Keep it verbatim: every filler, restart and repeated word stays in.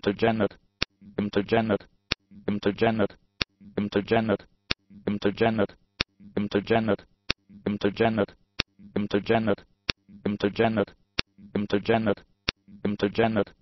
Intergenet, intergenet, intergenet, intergenet, intergenet, intergenet, intergenet, intergenet, intergenet, intergenet, intergenet,